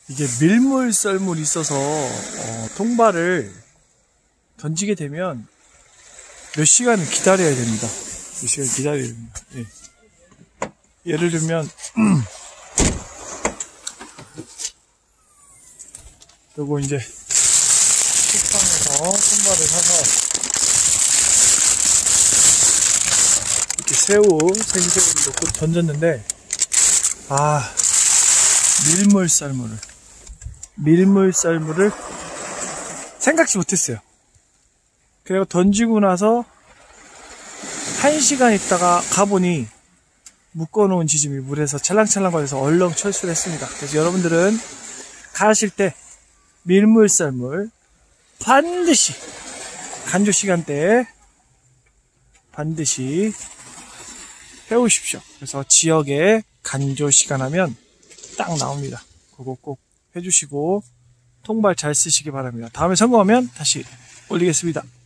이게 밀물 썰물이 있어서 통발을 던지게 되면 몇 시간을 기다려야 됩니다. 몇 시간 기다려야 됩니다. 예. 예를 들면 요거 이제 식당에서 통발을 사서 이렇게 새우, 생새우를 넣고 던졌는데 밀물 썰물을 생각지 못했어요. 그리고 던지고 나서 1시간 있다가 가보니 묶어놓은 지짐이 물에서 찰랑찰랑 거려서 얼렁 철수를 했습니다. 그래서 여러분들은 가실 때 밀물 썰물 반드시 간조 시간대에 반드시 해오십시오. 그래서 지역에 간조 시간 하면 딱 나옵니다. 그거 꼭 해주시고 통발 잘 쓰시기 바랍니다. 다음에 성공하면 다시 올리겠습니다.